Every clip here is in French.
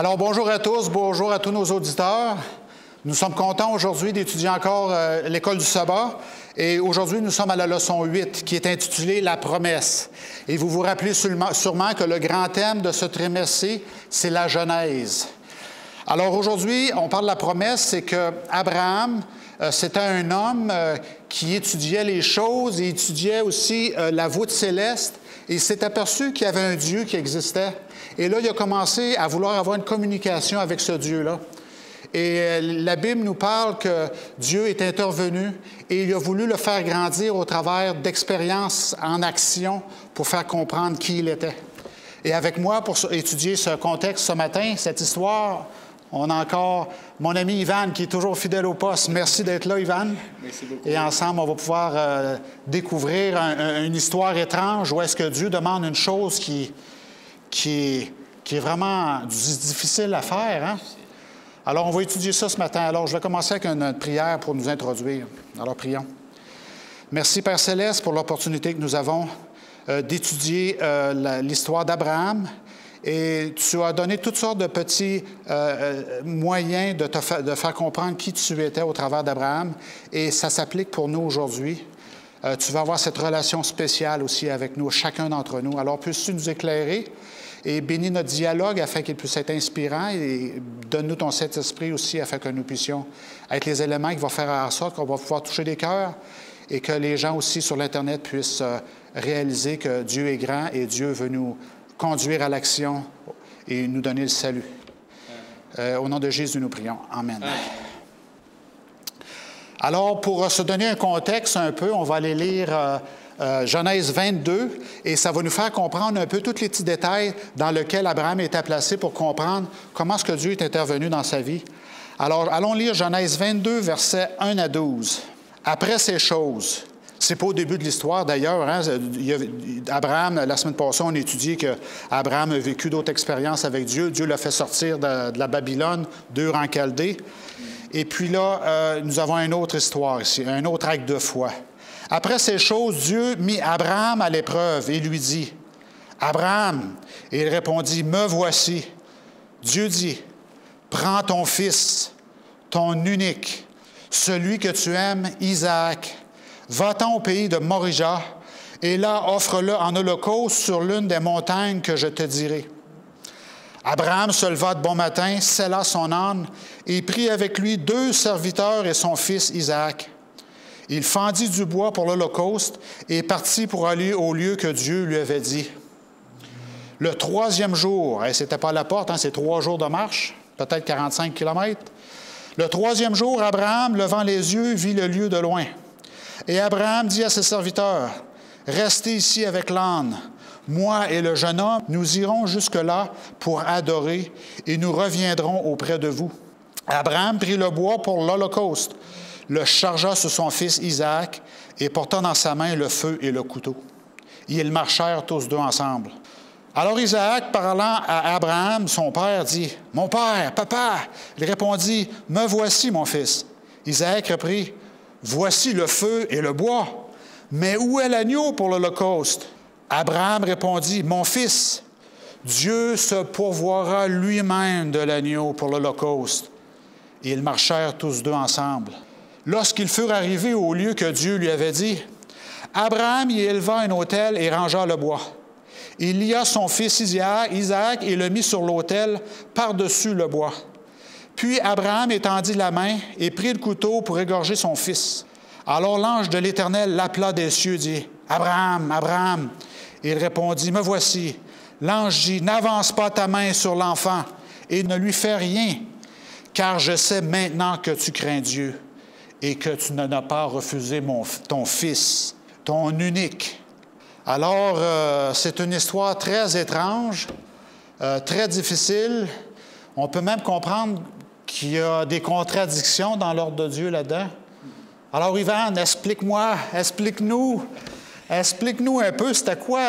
Alors, bonjour à tous, bonjour à tous nos auditeurs. Nous sommes contents aujourd'hui d'étudier encore l'école du sabbat. Et aujourd'hui, nous sommes à la leçon 8, qui est intitulée « La promesse ». Et vous vous rappelez sûrement que le grand thème de ce trimestre-ci, c'est la Genèse. Alors aujourd'hui, on parle de la promesse, c'est qu'Abraham, c'était un homme qui étudiait les choses et étudiait aussi la voûte céleste. Et il s'est aperçu qu'il y avait un Dieu qui existait. Et là, il a commencé à vouloir avoir une communication avec ce Dieu-là. Et la Bible nous parle que Dieu est intervenu et il a voulu le faire grandir au travers d'expériences en action pour faire comprendre qui il était. Et avec moi, pour étudier ce contexte ce matin, cette histoire, on a encore mon ami Ivan qui est toujours fidèle au poste. Merci d'être là, Ivan. Merci beaucoup. Et ensemble, on va pouvoir découvrir une histoire étrange où est-ce que Dieu demande une chose qui est vraiment difficile à faire. Hein? Alors, on va étudier ça ce matin. Alors, je vais commencer avec une prière pour nous introduire. Alors, prions. Merci, Père Céleste, pour l'opportunité que nous avons d'étudier l'histoire d'Abraham. Et tu as donné toutes sortes de petits moyens de faire comprendre qui tu étais au travers d'Abraham. Et ça s'applique pour nous aujourd'hui. Tu vas avoir cette relation spéciale aussi avec nous, chacun d'entre nous. Alors, puisses-tu nous éclairer et bénis notre dialogue afin qu'il puisse être inspirant et donne-nous ton Saint-Esprit aussi afin que nous puissions être les éléments qui vont faire en sorte qu'on va pouvoir toucher des cœurs et que les gens aussi sur l'Internet puissent réaliser que Dieu est grand et Dieu veut nous conduire à l'action et nous donner le salut. Au nom de Jésus, nous prions. Amen. Alors, pour se donner un contexte un peu, on va aller lire Genèse 22, et ça va nous faire comprendre un peu tous les petits détails dans lesquels Abraham était placé pour comprendre comment est-ce que Dieu est intervenu dans sa vie. Alors, allons lire Genèse 22, versets 1 à 12. Après ces choses, c'est pas au début de l'histoire d'ailleurs, hein? Abraham, la semaine passée, on a étudié qu'Abraham a vécu d'autres expériences avec Dieu. Dieu l'a fait sortir de la Babylone, d'Ur en Chaldée. Et puis là, nous avons une autre histoire ici, un autre acte de foi. Après ces choses, Dieu mit Abraham à l'épreuve et lui dit, « Abraham, et il répondit, « Me voici. » Dieu dit, « Prends ton fils, ton unique, celui que tu aimes, Isaac, va-t'en au pays de Morija, et là offre-le en holocauste sur l'une des montagnes que je te dirai. » Abraham se leva de bon matin, sella son âne, et prit avec lui 2 serviteurs et son fils Isaac. Il fendit du bois pour l'holocauste et partit pour aller au lieu que Dieu lui avait dit. Le 3e jour, et c'était pas à la porte, hein, c'est 3 jours de marche, peut-être 45 kilomètres. Le 3e jour, Abraham, levant les yeux, vit le lieu de loin. Et Abraham dit à ses serviteurs, « Restez ici avec l'âne. Moi et le jeune homme, nous irons jusque-là pour adorer et nous reviendrons auprès de vous. » Abraham prit le bois pour l'holocauste, le chargea sur son fils Isaac et porta dans sa main le feu et le couteau. Ils marchèrent tous 2 ensemble. Alors Isaac, parlant à Abraham, son père, dit, « Mon père, papa! » Il répondit, « Me voici, mon fils. » Isaac reprit, « Voici le feu et le bois, mais où est l'agneau pour l'holocauste? » Abraham répondit, « Mon fils, Dieu se pourvoira lui-même de l'agneau pour l'holocauste. » Et ils marchèrent tous 2 ensemble. Lorsqu'ils furent arrivés au lieu que Dieu lui avait dit, Abraham y éleva un autel et rangea le bois. Il lia son fils Isaac et le mit sur l'autel par-dessus le bois. Puis Abraham étendit la main et prit le couteau pour égorger son fils. Alors l'ange de l'Éternel l'appela des cieux, dit, « Abraham, Abraham! » Il répondit, « Me voici. » L'ange dit, « N'avance pas ta main sur l'enfant et ne lui fais rien, car je sais maintenant que tu crains Dieu et que tu n'as pas refusé ton fils, ton unique. » Alors, c'est une histoire très étrange, très difficile. On peut même comprendre qu'il y a des contradictions dans l'ordre de Dieu là-dedans. Alors, Ivan, explique-nous un peu, c'était quoi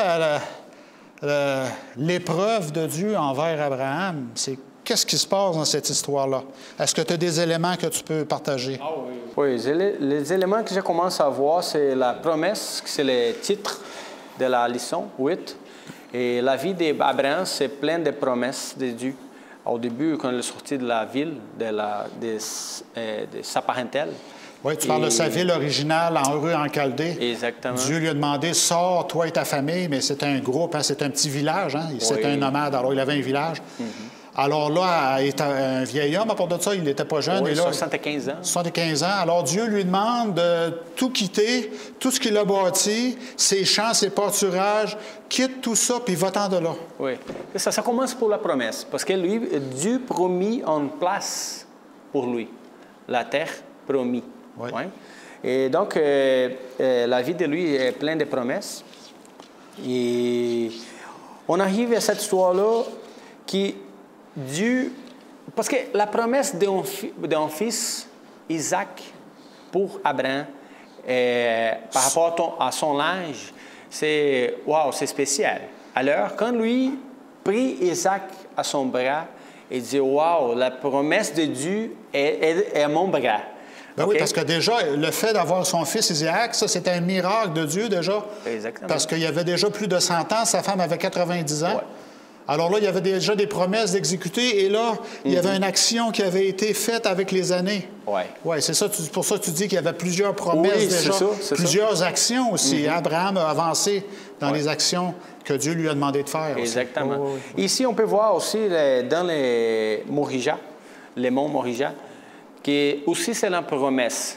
l'épreuve de Dieu envers Abraham? Qu'est-ce qui se passe dans cette histoire-là? Est-ce que tu as des éléments que tu peux partager? Ah oui. Oui, les éléments que je commence à voir, c'est la promesse, c'est le titre de la leçon 8. Et la vie d'Abraham, c'est plein de promesses de Dieu. au début, quand il est sorti de la ville, de sa parentèle. Oui, tu parles de sa ville originale en Ur en Chaldée. Exactement. Dieu lui a demandé, sors, toi et ta famille, mais c'est un groupe, hein, c'est un petit village, hein, c'est un nomade, alors il avait un village. Alors là, il était un vieil homme, à part de ça, il n'était pas jeune. Oui, et là, 75 ans. 75 ans. Alors Dieu lui demande de tout quitter, tout ce qu'il a bâti, ses champs, ses pâturages, quitte tout ça, puis va-t'en de là. Oui. Ça commence pour la promesse, parce que lui, Dieu promis en place pour lui, la terre promis. Oui. Ouais. Et donc, la vie de lui est pleine de promesses. Et on arrive à cette histoire-là qui Dieu, parce que la promesse d'un fils, Isaac, pour Abraham, par rapport à son âge, c'est spécial. Alors, quand lui prit Isaac à son bras et dit, wow, la promesse de Dieu est à mon bras. Ben oui, parce que déjà, le fait d'avoir son fils Isaac, ça, c'était un miracle de Dieu déjà. Exactement. Parce qu'il y avait déjà plus de 100 ans, sa femme avait 90 ans. Ouais. Alors là, il y avait déjà des promesses d'exécuter, et là, il y avait une action qui avait été faite avec les années. Oui. Oui, c'est ça. Pour ça que tu dis qu'il y avait plusieurs promesses déjà, plusieurs actions aussi. Abraham a avancé dans les actions que Dieu lui a demandé de faire. Exactement. Ici, on peut voir aussi dans les Morija, les monts Morija, qui aussi c'est la promesse.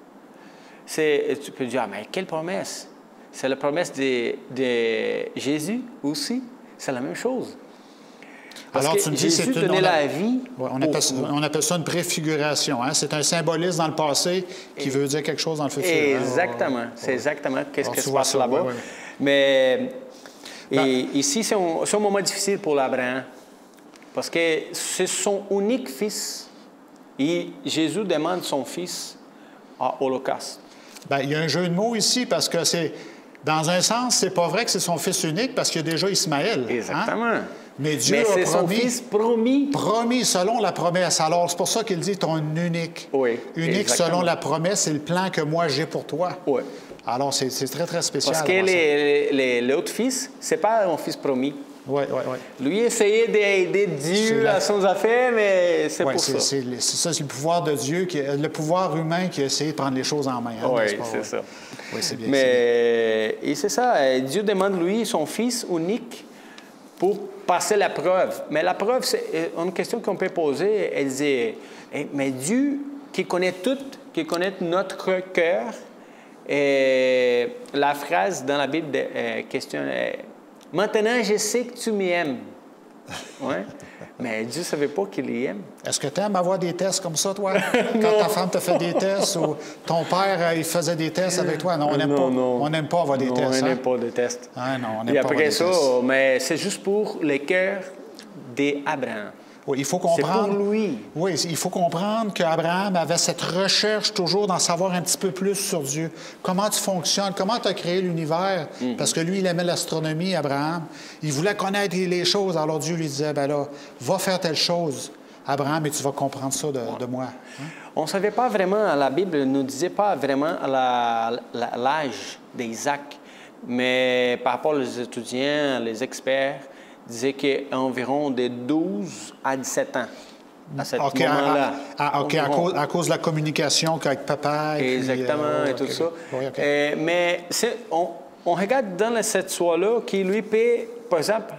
Tu peux dire, mais quelle promesse? C'est la promesse de Jésus aussi. C'est la même chose. Parce alors, que tu me dis, Jésus donnait la vie. Ouais, on appelle ça une préfiguration. Hein? C'est un symbolisme dans le passé qui veut dire quelque chose dans le futur. Exactement. Hein? C'est exactement ce qui se vois passe ça, là-bas. ouais. Mais ici, c'est un moment difficile pour l'Abraham. Parce que c'est son unique fils. Et Jésus demande son fils à l'Holocauste. Bien, il y a un jeu de mots ici parce que c'est... Dans un sens, c'est pas vrai que c'est son fils unique parce qu'il y a déjà Ismaël. Exactement. Hein? Mais Dieu a c'est promis, son fils promis. Promis selon la promesse. Alors, c'est pour ça qu'il dit ton unique. Oui. Unique exactement. selon la promesse et le plan que moi j'ai pour toi. Oui. Alors, c'est très, très spécial. Parce que l'autre fils, c'est pas un fils promis. Oui. Lui essayait d'aider Dieu à son affaire, mais c'est pour ça. C'est le pouvoir de Dieu, le pouvoir humain qui a essayé de prendre les choses en main. Hein, oui, c'est ça. Oui, c'est bien. Mais c'est ça. Dieu demande, lui, son fils unique pour passer la preuve. Mais la preuve, c'est une question qu'on peut poser. Elle dit, mais Dieu qui connaît tout, qui connaît notre cœur, et la phrase dans la Bible questionne, maintenant, je sais que tu m'aimes. Ouais. Mais Dieu ne savait pas qu'il aime. Est-ce que tu aimes avoir des tests comme ça, toi? Quand ta femme te fait des tests ou ton père, il faisait des tests avec toi? Non, on n'aime pas. On n'aime pas avoir des tests. On n'aime pas des tests. Ah, non, on n'aime Et pas après avoir ça, des tests. mais c'est juste pour le cœur d'Abraham. Oui, il faut comprendre. C'est pour lui. Oui, il faut comprendre qu'Abraham avait cette recherche toujours d'en savoir un petit peu plus sur Dieu. Comment tu fonctionnes, comment tu as créé l'univers. Parce que lui, il aimait l'astronomie, Abraham. Il voulait connaître les choses. Alors Dieu lui disait, ben là, va faire telle chose, Abraham, et tu vas comprendre ça de moi. Hein? On ne savait pas vraiment, la Bible ne nous disait pas vraiment l'âge d'Isaac. Mais par rapport aux étudiants, les experts, disait qu'environ de 12 à 17 ans à ce moment-là. À cause de la communication avec papa. Exactement, et tout ça. Oui, mais on regarde dans cette histoire-là qui lui peut, par exemple,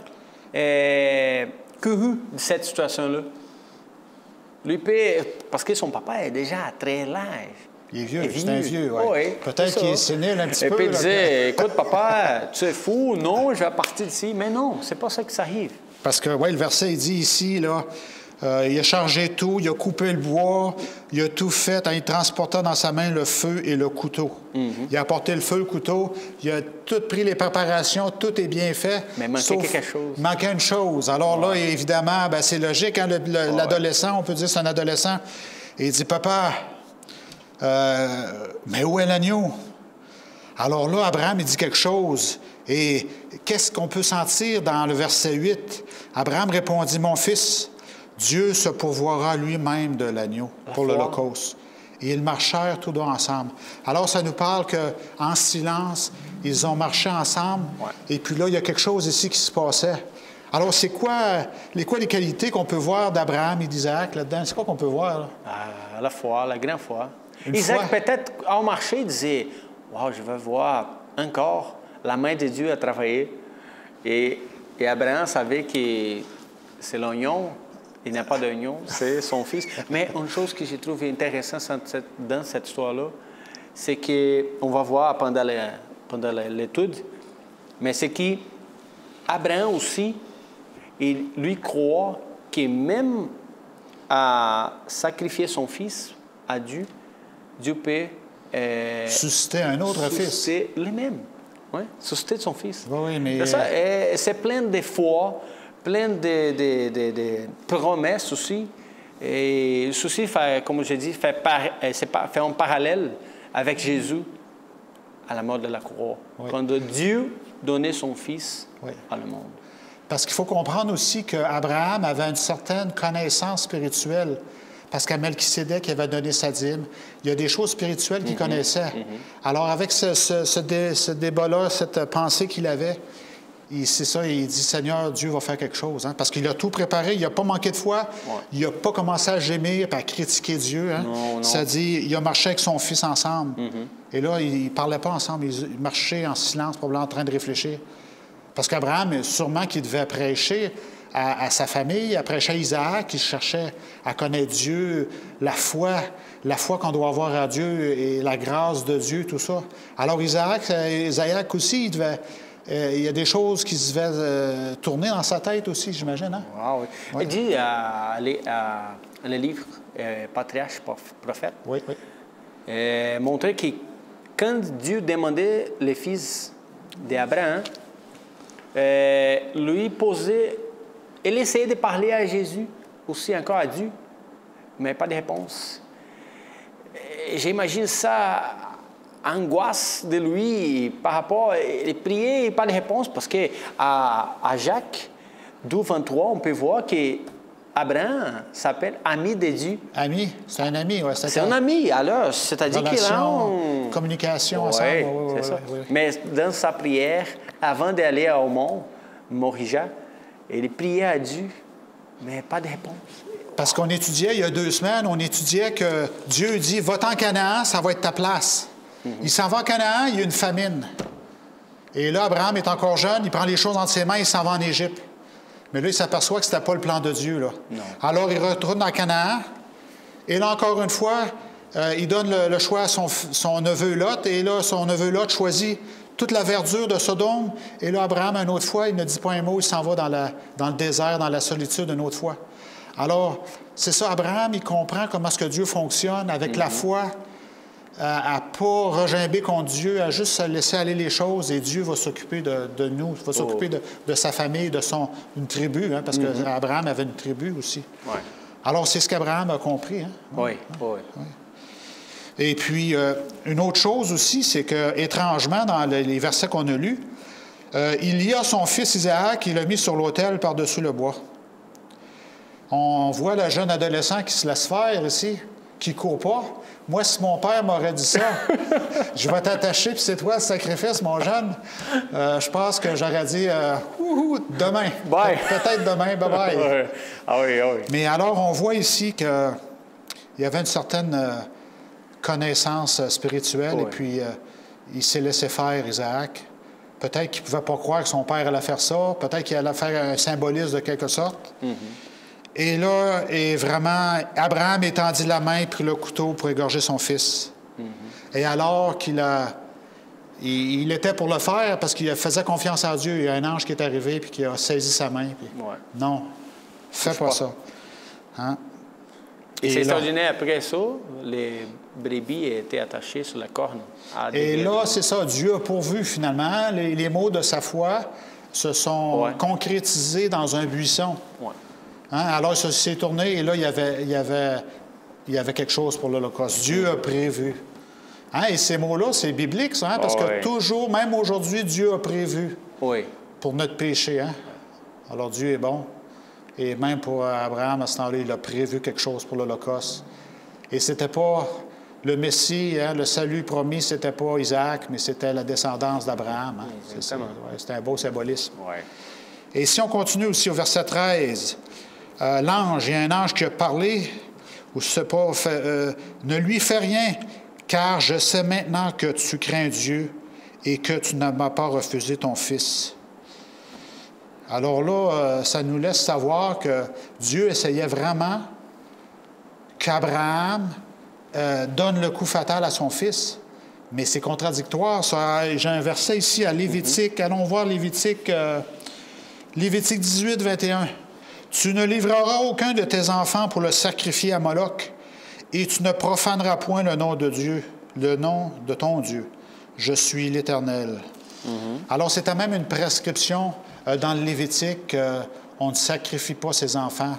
couru de cette situation-là. Lui peut, parce que son papa est déjà très large. Il est vieux, c'est un vieux, oui. Oui, peut-être qu'il est sénile un petit peu. Et puis il disait, écoute papa, tu es fou, non, je vais partir d'ici. Mais non, c'est pas ça que ça arrive. Parce que, oui, le verset, il dit ici, là, il a chargé tout, il a coupé le bois, il a tout fait, il transporta dans sa main le feu et le couteau. Il a apporté le feu, le couteau, il a tout pris les préparations, tout est bien fait. Mais il manquait quelque chose. Il manquait une chose. Alors là, évidemment, ben, c'est logique, hein, l'adolescent, on peut dire c'est un adolescent, et il dit, papa, mais où est l'agneau? Alors là, Abraham, il dit quelque chose. Et qu'est-ce qu'on peut sentir dans le verset 8? Abraham répondit, mon fils, Dieu se pourvoira lui-même de l'agneau pour l'Holocauste. Et ils marchèrent tous deux ensemble. Alors, ça nous parle qu'en silence, ils ont marché ensemble. Ouais. Et puis là, il y a quelque chose ici qui se passait. Alors, c'est quoi les qualités qu'on peut voir d'Abraham et d'Isaac là-dedans? C'est quoi qu'on peut voir, là? La foi, la grande foi. Une Isaac, foi. peut-être, en marché, disait, « Wow, je veux voir encore la main de Dieu à travailler. » Et Abraham savait que c'est l'oignon, il n'y a pas d'oignon, c'est son fils. Mais une chose que j'ai trouvé intéressante dans cette histoire-là, c'est qu'on va voir pendant l'étude, mais c'est qu'Abraham aussi, il lui croit que même à sacrifier son fils à Dieu, Dieu peut Susciter un autre fils. susciter lui-même. Oui, susciter son fils. Oui, mais... C'est ça, et c'est plein de foi, plein de promesses aussi. Et ceci, comme je dis, fait un parallèle avec Jésus à la mort de la croix. Oui. Quand Dieu donnait son fils Oui. à le monde. Parce qu'il faut comprendre aussi qu'Abraham avait une certaine connaissance spirituelle. Parce qu'à Melchisédek, il avait donné sa dîme. Il y a des choses spirituelles qu'il connaissait. Alors, avec ce débat-là, cette pensée qu'il avait, c'est ça, il dit, Seigneur, Dieu va faire quelque chose. Hein? Parce qu'il a tout préparé, il n'a pas manqué de foi, il n'a pas commencé à gémir et à critiquer Dieu. Hein? Non. Ça dit, il a marché avec son fils ensemble. Et là, ils ne parlaient pas ensemble, ils marchaient en silence, probablement en train de réfléchir. Parce qu'Abraham, sûrement qu'il devait prêcher à sa famille, à prêcher à Isaac, il cherchait à connaître Dieu, la foi qu'on doit avoir à Dieu et la grâce de Dieu, tout ça. Alors Isaac aussi, il y a des choses qui se devaient tourner dans sa tête aussi, j'imagine. Hein? Wow, oui. Oui. Il dit le livre Patriarche, prophète, montrait que quand Dieu demandait les fils d'Abraham, lui posait, il essayait de parler à Jésus, aussi encore à Dieu, mais pas de réponse. J'imagine ça, angoisse de lui par rapport, il priait et pas de réponse, parce que à Jacques 12, 23, on peut voir que Abraham s'appelle ami de Dieu. Ami, c'est un ami, oui. C'est un ami, alors, c'est-à-dire qu'il a communication ensemble. Oui, c'est ça. Mais dans sa prière, avant d'aller au mont Morija, il priait à Dieu, mais pas de réponse. Parce qu'on étudiait, il y a 2 semaines, on étudiait que Dieu dit, va-t'en en Canaan, ça va être ta place. Il s'en va en Canaan, il y a une famine. Et là, Abraham est encore jeune, il prend les choses entre ses mains, il s'en va en Égypte. Mais là, il s'aperçoit que ce n'était pas le plan de Dieu. Là. Non. Alors, il retourne en Canaan. Et là, encore une fois, il donne le choix à son neveu Lot. Et là, son neveu Lot choisit toute la verdure de Sodome. Et là, Abraham, une autre fois, il ne dit pas un mot, il s'en va dans le désert, dans la solitude, une autre fois. Alors, c'est ça, Abraham, il comprend comment est-ce que Dieu fonctionne avec la foi, à ne pas regimber contre Dieu, à juste laisser aller les choses, et Dieu va s'occuper de nous, va s'occuper de sa famille, d'une tribu, hein, parce qu'Abraham avait une tribu aussi. Ouais. Alors, c'est ce qu'Abraham a compris. Hein? Oui. Et puis, une autre chose aussi, c'est que, étrangement, dans les versets qu'on a lus, il y a son fils Isaac, il l'a mis sur l'autel par-dessus le bois. On voit le jeune adolescent qui se laisse faire ici, qui ne court pas. Moi, si mon père m'aurait dit ça, je vais t'attacher, puis c'est toi le sacrifice, mon jeune, je pense que j'aurais dit demain. Bye. Peut-être demain, bye-bye. Ah oui. Mais alors, on voit ici qu'il y avait une certaine connaissance spirituelle, et puis il s'est laissé faire, Isaac. Peut-être qu'il ne pouvait pas croire que son père allait faire ça, peut-être qu'il allait faire un symbolisme de quelque sorte. Et là, Abraham étendit la main et prit le couteau pour égorger son fils. Et alors il était pour le faire parce qu'il faisait confiance en Dieu, il y a un ange qui est arrivé et qui a saisi sa main. Puis, non, fais pas ça. Hein? Et c'est extraordinaire. Après ça, les brebis étaient attachées sur la corne. Et là, c'est ça, Dieu a pourvu finalement. Les mots de sa foi se sont concrétisés dans un buisson. Hein? Alors, il s'est tourné et là, il y avait quelque chose pour l'Holocauste. Dieu a prévu. Hein? Et ces mots-là, c'est biblique, ça, hein? Parce que toujours, même aujourd'hui, Dieu a prévu pour notre péché. Hein? Alors, Dieu est bon. Et même pour Abraham, à ce temps-là, il a prévu quelque chose pour l'Holocauste. Et c'était pas le Messie, hein, le salut promis, c'était pas Isaac, mais c'était la descendance d'Abraham. Hein? C'était un beau symbolisme. Et si on continue aussi au verset 13, l'ange, il y a un ange qui a parlé, ou je sais pas, ne lui fais rien, car je sais maintenant que tu crains Dieu et que tu ne m'as pas refusé ton fils. Alors là, ça nous laisse savoir que Dieu essayait vraiment qu'Abraham donne le coup fatal à son fils. Mais c'est contradictoire. J'ai un verset ici à Lévitique. Allons voir Lévitique 18, 21. « Tu ne livreras aucun de tes enfants pour le sacrifier à Moloch, et tu ne profaneras point le nom de Dieu, le nom de ton Dieu. Je suis l'Éternel. Alors, c'était même une prescription dans le Lévitique. On ne sacrifie pas ses enfants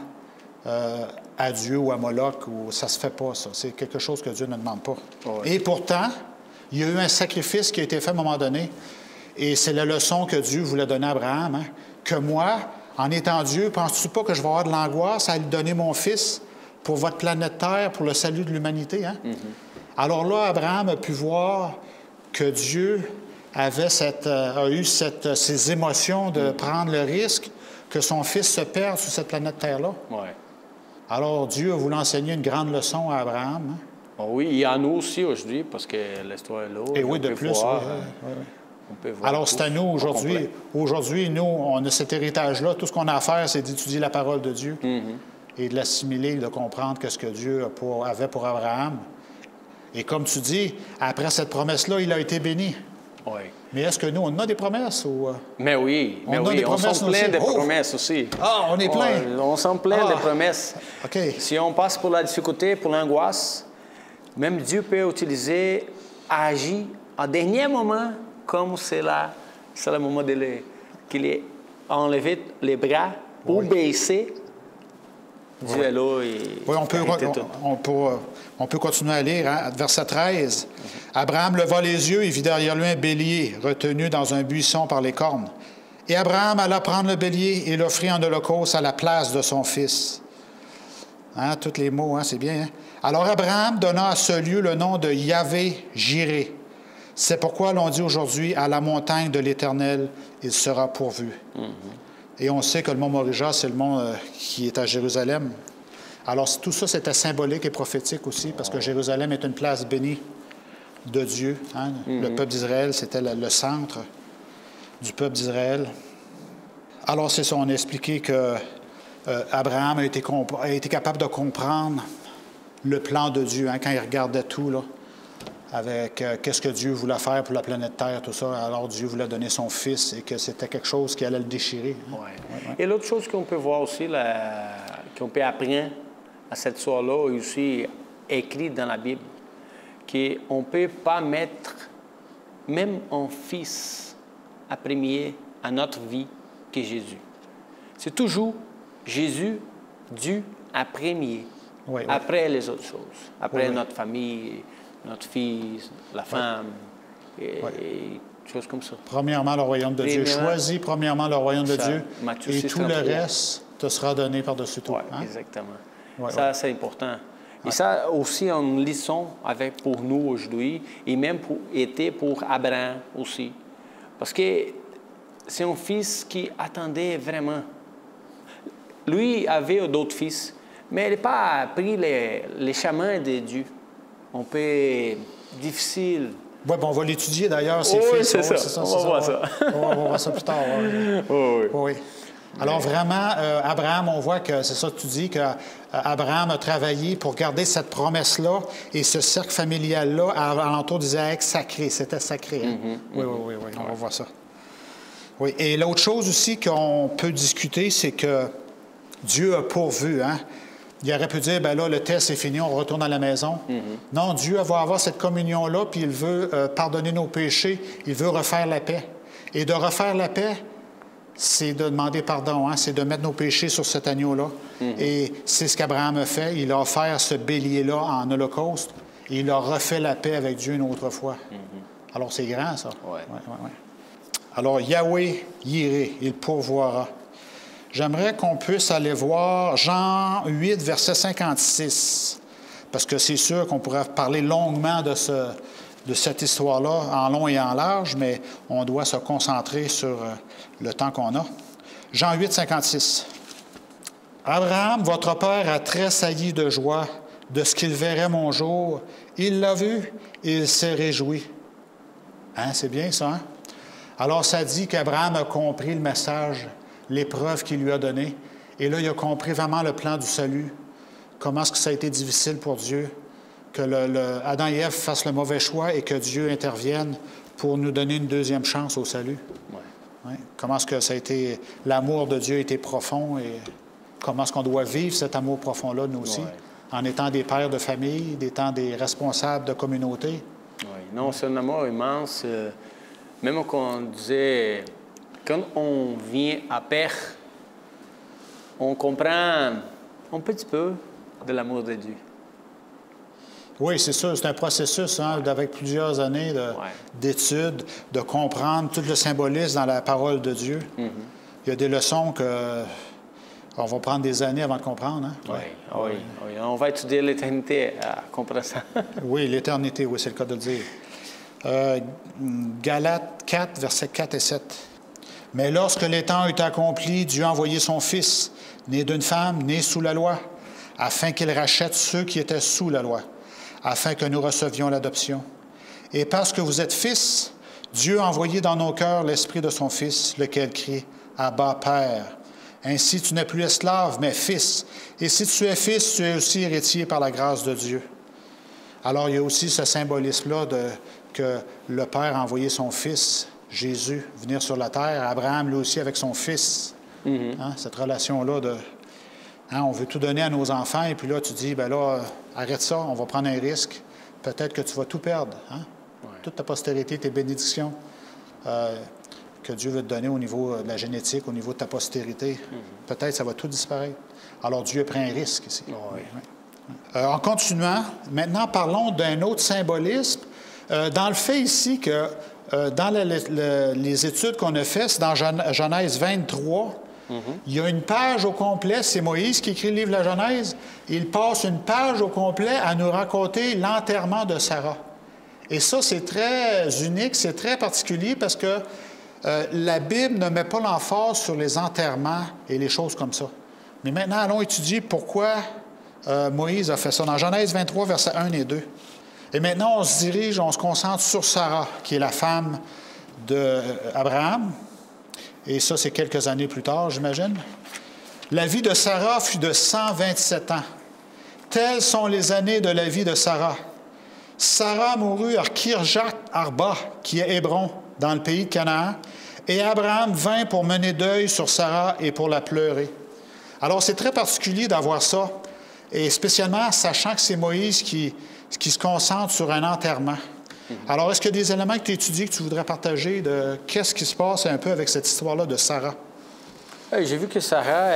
à Dieu ou à Moloch, ou ça ne se fait pas, ça. C'est quelque chose que Dieu ne demande pas. Oh oui. Et pourtant, il y a eu un sacrifice qui a été fait à un moment donné, et c'est la leçon que Dieu voulait donner à Abraham, hein, que moi, en étant Dieu, penses-tu pas que je vais avoir de l'angoisse à lui donner mon fils pour votre planète Terre, pour le salut de l'humanité? Hein? Alors là, Abraham a pu voir que Dieu a eu ces émotions de prendre le risque que son fils se perde sur cette planète Terre-là. Ouais. Alors Dieu a voulu enseigner une grande leçon à Abraham. Hein? Oh oui, et à nous aussi aujourd'hui, parce que l'histoire est là. Et oui, de plus. Voir, oui. On peut voir. Alors, c'est à nous aujourd'hui. Aujourd'hui, nous, on a cet héritage-là. Tout ce qu'on a à faire, c'est d'étudier la parole de Dieu et de l'assimiler, de comprendre ce que Dieu avait pour Abraham. Et comme tu dis, après cette promesse-là, il a été béni. Oui. Mais est-ce que nous, on a des promesses? Mais oui, on a des promesses plein de promesses aussi. Ah, on est plein. On sent plein de promesses. OK. Si on passe pour la difficulté, pour l'angoisse, même Dieu peut utiliser, agir en dernier moment, comme c'est le moment qu'il est enlevé les bras ou baissé. Dieu est là et oui, on peut continuer à lire, hein, verset 13. Abraham leva les yeux et vit derrière lui un bélier retenu dans un buisson par les cornes. Et Abraham alla prendre le bélier et l'offrit en holocauste à la place de son fils. Hein, tous les mots, hein, c'est bien. Hein? Alors Abraham donna à ce lieu le nom de Yahvé-Jiré. C'est pourquoi l'on dit aujourd'hui, à la montagne de l'Éternel, il sera pourvu. Et on sait que le mont Morija, c'est le mont qui est à Jérusalem. Alors tout ça, c'était symbolique et prophétique aussi, parce que Jérusalem est une place bénie de Dieu. Hein? Le peuple d'Israël, c'était le centre du peuple d'Israël. Alors c'est ça, on a expliqué que Abraham a été capable de comprendre le plan de Dieu, hein, quand il regardait tout, là, avec qu'est-ce que Dieu voulait faire pour la planète Terre, tout ça. Alors Dieu voulait donner son Fils et que c'était quelque chose qui allait le déchirer. Hein. Ouais. Et l'autre chose qu'on peut voir aussi, qu'on peut apprendre à cette histoire-là, est aussi écrit dans la Bible, qu'on ne peut pas mettre même un fils à premier à notre vie que Jésus. C'est toujours Jésus, Dieu à premier, après les autres choses, après notre famille, notre fils, la femme, et choses comme ça. Premièrement, le royaume de Dieu. Choisis premièrement le royaume de Dieu et tout le reste te sera donné par-dessus tout. Oui, hein? Exactement. Ça, c'est important. Et ça aussi, une leçon pour nous aujourd'hui, et même pour Abraham aussi. Parce que c'est un fils qui attendait vraiment. Lui avait d'autres fils, mais il n'a pas pris les chemins de Dieu. On peut... difficile. Oui, on va l'étudier d'ailleurs, ces fils. C'est ça. On va voir ça. On va voir ça plus tard. Oui. Alors vraiment, Abraham, on voit que c'est ça que tu dis, qu'Abraham a travaillé pour garder cette promesse-là et ce cercle familial-là à l'entour d'Isaac sacré. C'était sacré. Hein? Oui, on va voir ça. Oui, et l'autre chose aussi qu'on peut discuter, c'est que Dieu a pourvu, hein? Il aurait pu dire, bien là, le test est fini, on retourne à la maison. Non, Dieu va avoir cette communion-là, puis il veut pardonner nos péchés, il veut refaire la paix. Et de refaire la paix, c'est de demander pardon, hein? C'est de mettre nos péchés sur cet agneau-là. Et c'est ce qu'Abraham a fait. Il a offert ce bélier-là en holocauste, et il a refait la paix avec Dieu une autre fois. Alors, c'est grand, ça. Ouais. Alors, Yahvé Yiré, il pourvoira. J'aimerais qu'on puisse aller voir Jean 8, verset 56, parce que c'est sûr qu'on pourrait parler longuement de cette histoire-là, en long et en large, mais on doit se concentrer sur le temps qu'on a. Jean 8, 56. Abraham, votre père, a tressailli de joie de ce qu'il verrait mon jour. Il l'a vu et il s'est réjoui. Hein, c'est bien ça, hein? Alors, ça dit qu'Abraham a compris le message, l'épreuve qu'il lui a donnée. Et là, il a compris vraiment le plan du salut. Comment est-ce que ça a été difficile pour Dieu, que Adam et Ève fassent le mauvais choix et que Dieu intervienne pour nous donner une deuxième chance au salut. Ouais. Comment est-ce que ça a été, l'amour de Dieu a été profond et comment est-ce qu'on doit vivre cet amour profond-là, nous aussi, en étant des pères de famille, étant des responsables de communauté. Oui, non, c'est un amour immense. Même quand on disait, quand on vient à père, on comprend un petit peu de l'amour de Dieu. Oui, c'est ça. C'est un processus avec plusieurs années d'études, de comprendre tout le symbolisme dans la parole de Dieu. Il y a des leçons qu'on va prendre des années avant de comprendre. Hein? Oui. On va étudier l'éternité à comprendre ça. Oui, l'éternité, oui, c'est le cas de le dire. Galates 4, versets 4 et 7. Mais lorsque les temps eut accompli, Dieu a envoyé son Fils, né d'une femme, né sous la loi, afin qu'il rachète ceux qui étaient sous la loi, afin que nous recevions l'adoption. Et parce que vous êtes fils, Dieu a envoyé dans nos cœurs l'Esprit de son Fils, lequel crie « Abba, Père ». Ainsi, tu n'es plus esclave, mais fils. Et si tu es fils, tu es aussi héritier par la grâce de Dieu. Alors, il y a aussi ce symbolisme-là que le Père a envoyé son Fils, Jésus, venir sur la terre. Abraham, lui aussi, avec son Fils. Cette relation-là de... on veut tout donner à nos enfants, et puis là, tu dis, bien là, arrête ça, on va prendre un risque. Peut-être que tu vas tout perdre. Toute ta postérité, tes bénédictions que Dieu veut te donner au niveau de la génétique, au niveau de ta postérité. Peut-être que ça va tout disparaître. Alors, Dieu prend un risque ici. En continuant, maintenant, parlons d'un autre symbolisme. Dans le fait ici que, dans les études qu'on a faites, c'est dans Genèse 23, il y a une page au complet, c'est Moïse qui écrit le livre de la Genèse. Il passe une page au complet à nous raconter l'enterrement de Sarah. Et ça, c'est très unique, c'est très particulier parce que la Bible ne met pas l'emphase sur les enterrements et les choses comme ça. Mais maintenant, allons étudier pourquoi Moïse a fait ça. Dans Genèse 23, versets 1 et 2. Et maintenant, on se dirige, on se concentre sur Sarah, qui est la femme d'Abraham. Et ça, c'est quelques années plus tard, j'imagine. La vie de Sarah fut de 127 ans. Telles sont les années de la vie de Sarah. Sarah mourut à Kirjat Arba, qui est Hébron, dans le pays de Canaan, et Abraham vint pour mener deuil sur Sarah et pour la pleurer. Alors, c'est très particulier d'avoir ça, et spécialement sachant que c'est Moïse qui se concentre sur un enterrement. Alors, est-ce qu'il y a des éléments que tu étudies que tu voudrais partager de qu'est-ce qui se passe un peu avec cette histoire-là de Sarah? J'ai vu que Sarah,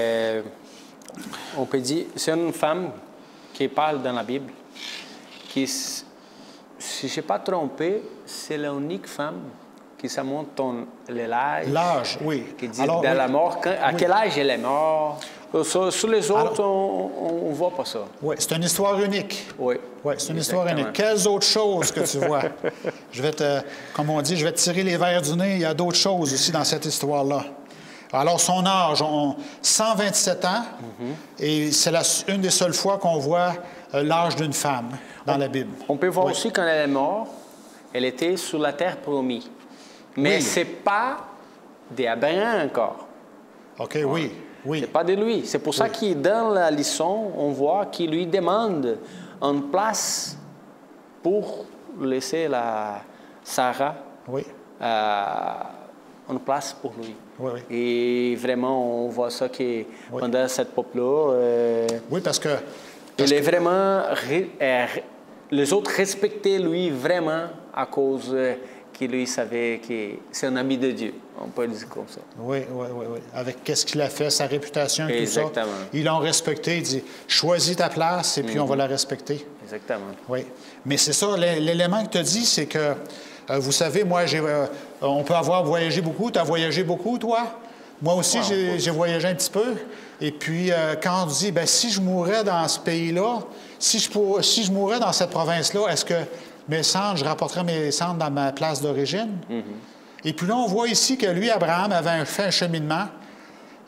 on peut dire, c'est une femme qui parle dans la Bible, qui, si je ne suis pas trompé, c'est l'unique femme qui ça montre l'âge. L'âge, oui. Qui dit alors, dans la mort, à quel âge elle est morte. Sur les autres, on ne voit pas ça. Oui, c'est une histoire unique. Oui. Oui, c'est une histoire unique. Quelles autres choses que tu vois? Je vais comme on dit, je vais te tirer les verres du nez. Il y a d'autres choses aussi dans cette histoire-là. Alors, son âge, 127 ans, et c'est une des seules fois qu'on voit l'âge d'une femme dans la Bible. On peut voir aussi quand elle est morte, elle était sur la terre promise. Mais ce n'est pas d'Abraham encore. OK, oui. Ce n'est pas de lui. C'est pour ça que dans la leçon, on voit qu'il lui demande une place pour laisser Sarah une place pour lui. Et vraiment, on voit ça que pendant cette peuple-là... parce que... il est vraiment... les autres respectaient lui vraiment à cause que lui savait que c'est un ami de Dieu. On peut le dire comme ça. Oui. Avec qu'est-ce qu'il a fait, sa réputation et tout ça. Ils l'ont respecté. Il dit, choisis ta place et puis on va la respecter. Exactement. Oui. Mais c'est ça, l'élément que tu as dit, c'est que, vous savez, moi, on peut avoir voyagé beaucoup. Tu as voyagé beaucoup, toi? Moi aussi, j'ai voyagé un petit peu. Et puis, quand on dit, bien, si je mourais dans ce pays-là, si je mourais dans cette province-là, est-ce que mes cendres, je rapporterais mes cendres dans ma place d'origine? Et puis là, on voit ici que lui, Abraham, avait fait un cheminement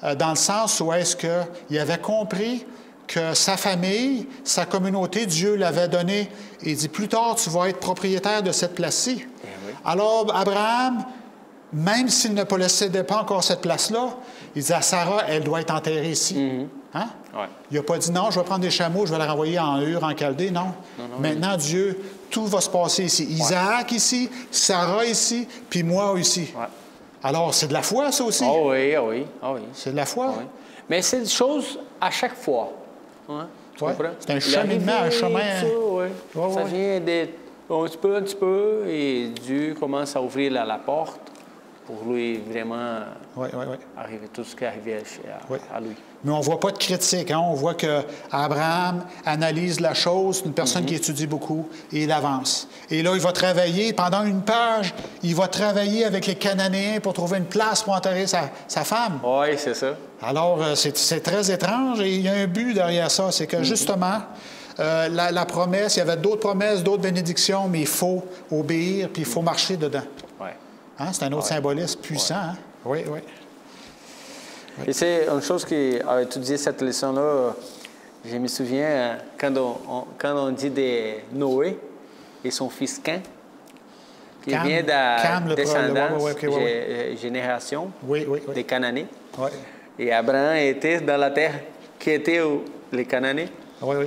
dans le sens où est-ce qu'il avait compris que sa famille, sa communauté, Dieu l'avait donné. Il dit, plus tard, tu vas être propriétaire de cette place-ci. Oui. Alors, Abraham, même s'il ne possédait pas encore cette place-là, il dit à Sarah, elle doit être enterrée ici. Hein? Ouais. Il n'a pas dit, non, je vais prendre des chameaux, je vais les renvoyer en Ur, en Chaldée. Non. Maintenant, Dieu, tout va se passer ici. Isaac ici, Sarah ici, puis moi ici. Ouais. Alors, c'est de la foi, ça aussi. Ah oui, ah oui, ah oui. C'est de la foi. Ah oui. Mais c'est des choses à chaque fois. Hein? Tu Ouais. comprends? C'est un cheminement, un chemin. Ça, ouais. Ouais, Ça ouais. vient d'être un petit peu, et Dieu commence à ouvrir la porte pour lui vraiment Oui. arriver tout ce qui est arrivé à lui. Mais on ne voit pas de critique. Hein? On voit qu'Abraham analyse la chose, une personne qui étudie beaucoup, et il avance. Et là, il va travailler, pendant une page, il va travailler avec les Cananéens pour trouver une place pour enterrer sa femme. Oui, c'est ça. Alors, c'est très étrange, et il y a un but derrière ça. C'est que, justement, la promesse, il y avait d'autres promesses, d'autres bénédictions, mais il faut obéir, puis il faut marcher dedans. Oui. Hein? C'est un autre symbolisme puissant. Hein? Oui. Et c'est une chose qui a étudié cette leçon-là, je me souviens quand on dit de Noé et son fils Cain, qui vient de descendance, génération des Cananéens. Oui. Et Abraham était dans la terre qui était les Cananéens. Oui.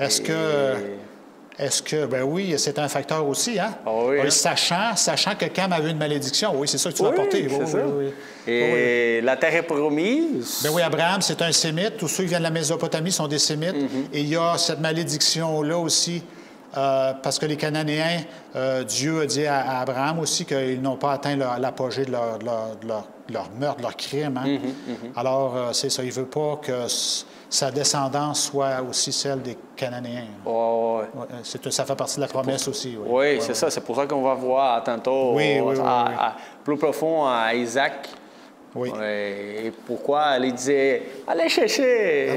Est-ce que, ben oui, c'est un facteur aussi, hein? Oh oui, hein? Sachant que Cam avait une malédiction, oui, c'est ça que tu vas apporter. Oui, c'est ça. Et la terre est promise. Ben oui, Abraham, c'est un sémite. Tous ceux qui viennent de la Mésopotamie sont des sémites. Et il y a cette malédiction-là aussi, parce que les Cananéens, Dieu a dit à Abraham aussi qu'ils n'ont pas atteint l'apogée de leur meurtre, de leur crime. Hein? Alors, c'est ça. Il ne veut pas que sa descendance soit aussi celle des Cananéens. Oh, ça fait partie de la promesse aussi. Oui, c'est ça. C'est pour ça qu'on va voir tantôt plus profond à Isaac. Oui. Et pourquoi il disait « Allez chercher! »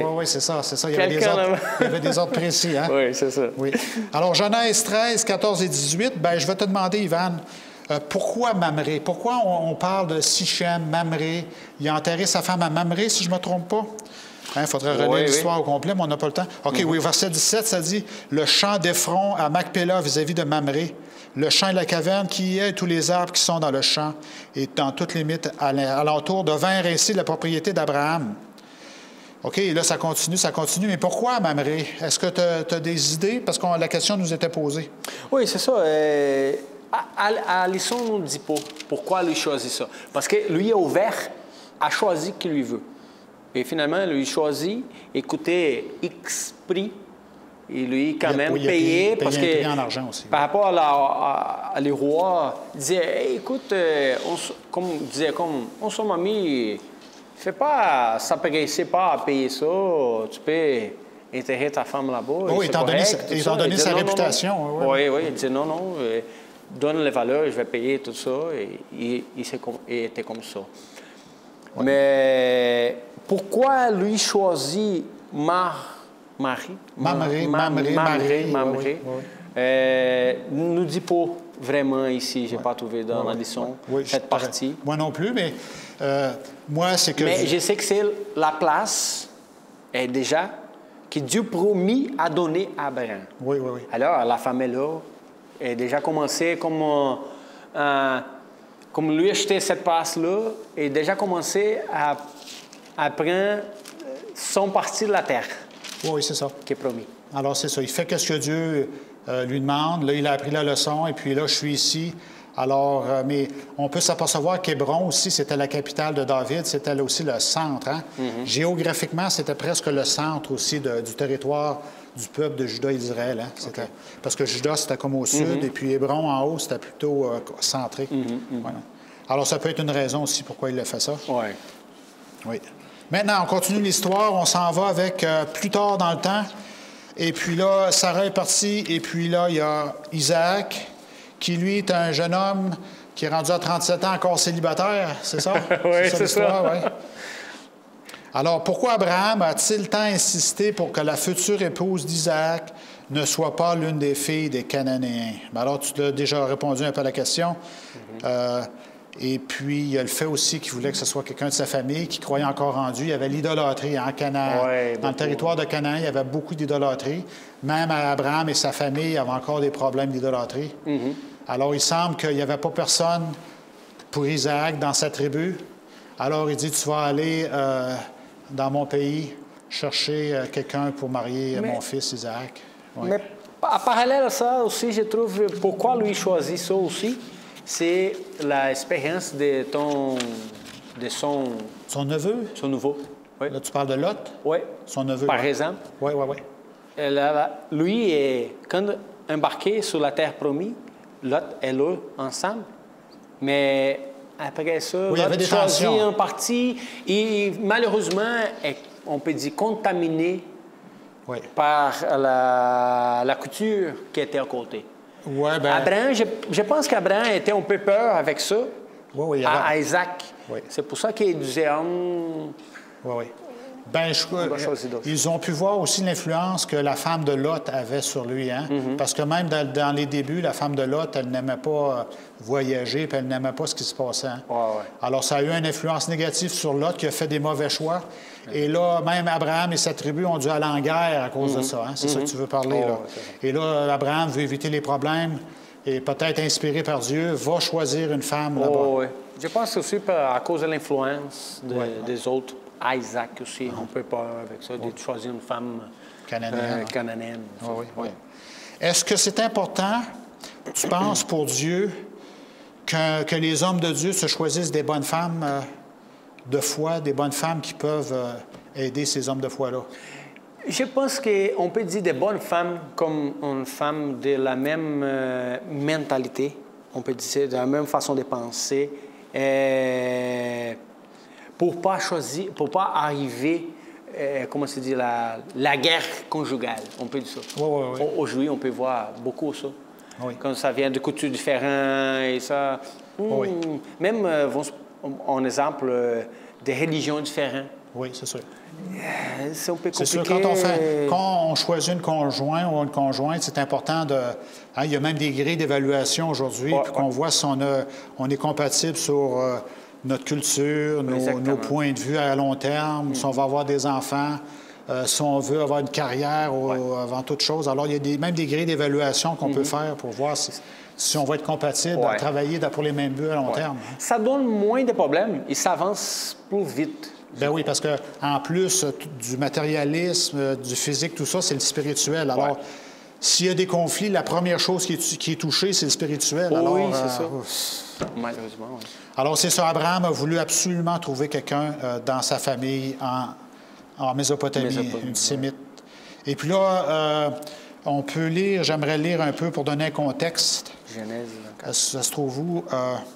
Oui, c'est ça. Il y avait des ordres précis. Hein? Oui, c'est ça. Oui. Alors, Genèse 13, 14 et 18, ben, je vais te demander, Ivan, pourquoi Mamré? Pourquoi on parle de Sichem, Mamré? Il a enterré sa femme à Mamré, si je ne me trompe pas. Il faudrait relire l'histoire au complet, mais on n'a pas le temps. OK, oui, verset 17, ça dit « Le champ d'Ephron à Macpéla vis-à-vis de Mamré, le champ et la caverne qui y est, et tous les arbres qui sont dans le champ, et dans toutes les mythes alentour, devinrent ainsi la propriété d'Abraham. » OK, là, ça continue. Mais pourquoi Mamré? Est-ce que tu as des idées? Parce que la question nous était posée. Oui, c'est ça. Alisson ne nous dit pas pourquoi lui choisit ça. Parce que lui est ouvert à choisir qui lui veut. Et finalement, lui choisit, écoutez, X prix, et lui, quand même, payé, parce que en argent aussi, par rapport à les rois, disait, hey, écoute, on sommes amis, fais pas s'apprécier pas à payer ça, tu peux enterrer ta femme là-bas. Oui, étant donné sa réputation. Oui, il dit non, donne les valeurs, je vais payer tout ça, et il était comme ça. Ouais. Mais pourquoi lui choisit Mamré nous dit pas vraiment ici, je n'ai pas trouvé dans la leçon cette partie. Moi non plus, mais moi, c'est que... Mais je sais que c'est la place déjà que Dieu promis à donner à Abraham. Oui. Alors, la famille là est déjà commencé comme lui acheter cette place-là et déjà commencé à prendre son parti de la terre. Oui, c'est ça. Qui est promis. Alors, c'est ça. Il fait ce que Dieu lui demande. Là, il a appris la leçon et puis là, je suis ici. Alors, mais on peut s'apercevoir qu'Hébron aussi, c'était la capitale de David. C'était là aussi le centre. Hein? Géographiquement, c'était presque le centre aussi du territoire du peuple de Juda et d'Israël. Hein? Okay. Parce que Juda, c'était comme au sud, et puis Hébron, en haut, c'était plutôt centré. Voilà. Alors, ça peut être une raison aussi pourquoi il a fait ça. Oui. Maintenant, on continue l'histoire. On s'en va avec plus tard dans le temps. Et puis là, Sarah est partie. Et puis là, il y a Isaac, qui, lui, est un jeune homme qui est rendu à 37 ans, encore célibataire. C'est ça? Oui, c'est ça. Oui. Alors, pourquoi Abraham a-t-il tant insisté pour que la future épouse d'Isaac ne soit pas l'une des filles des Cananéens? Alors, tu as déjà répondu un peu à la question. Et puis, il y a le fait aussi qu'il voulait que ce soit quelqu'un de sa famille qui croyait encore en Dieu. Il y avait l'idolâtrie en Canaan. Ouais, dans le territoire de Canaan, il y avait beaucoup d'idolâtrie. Même Abraham et sa famille avaient encore des problèmes d'idolâtrie. Alors, il semble qu'il n'y avait pas personne pour Isaac dans sa tribu. Alors, il dit, tu vas aller dans mon pays chercher quelqu'un pour marier mon fils Isaac. Oui. Mais en parallèle à ça aussi, je trouve, pourquoi lui choisit ça aussi, c'est l'expérience de son neveu? Son nouveau. Oui. Là, tu parles de Lot? Oui. Son neveu. Par exemple. Oui, oui, oui. Lui, quand embarqué sur la terre promise, Lot et l'eau ensemble. Mais après ça, oui, Lot choisit un parti et malheureusement, on peut dire contaminé par la couture qui était à côté. Ouais, ben... Abraham, je pense qu'Abraham était un peu peur avec ça à Isaac. Oui. C'est pour ça qu'il disait... Oui, oui. Ben, ils ont pu voir aussi l'influence que la femme de Lot avait sur lui. Hein? Parce que même dans les débuts, la femme de Lot, elle n'aimait pas voyager, puis elle n'aimait pas ce qui se passait. Hein? Alors, ça a eu une influence négative sur Lot qui a fait des mauvais choix. Et là, même Abraham et sa tribu ont dû aller en guerre à cause de ça. Hein? C'est ça que tu veux parler, là. Et là, Abraham veut éviter les problèmes et peut-être inspiré par Dieu, va choisir une femme là-bas. Je pense aussi à cause de l'influence des autres. Isaac aussi, on peut pas avec ça, de choisir une femme cananéenne. Oui. Est-ce que c'est important, tu penses, pour Dieu, que les hommes de Dieu se choisissent des bonnes femmes de foi, des bonnes femmes qui peuvent aider ces hommes de foi-là? Je pense qu'on peut dire des bonnes femmes comme une femme de la même mentalité, on peut dire de la même façon de penser. Pour ne pas arriver, comment se dit, la guerre conjugale, on peut dire ça. Oui. Aujourd'hui, on peut voir beaucoup ça. Oui. Quand ça vient de coutumes différentes et ça. Même, en exemple, des religions différentes. Oui, c'est sûr. C'est un peu compliqué. C'est sûr, quand on choisit une conjointe ou une conjointe, c'est important de... Hein, il y a même des grilles d'évaluation aujourd'hui, puis qu'on voit si on est compatible sur... notre culture, nos points de vue à long terme, si on va avoir des enfants, si on veut avoir une carrière avant toute chose. Alors, il y a même des grilles d'évaluation qu'on peut faire pour voir si on va être compatible à travailler pour les mêmes buts à long terme. Hein. Ça donne moins de problèmes et ça avance plus vite. Ben oui, parce qu'en plus du matérialisme, du physique, tout ça, c'est le spirituel. Alors, s'il y a des conflits, la première chose qui est touchée, c'est le spirituel. Alors, oui, c'est ça. Malheureusement, oui. Alors, c'est ça. Abraham a voulu absolument trouver quelqu'un dans sa famille en Mésopotamie, une sémite. Et puis là, on peut lire, j'aimerais lire un peu pour donner un contexte. Genèse. Ça se trouve où?